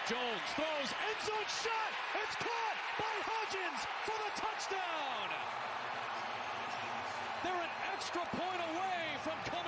Jones throws, end zone shot. It's caught by Hodgins for the touchdown. They're an extra point away from coming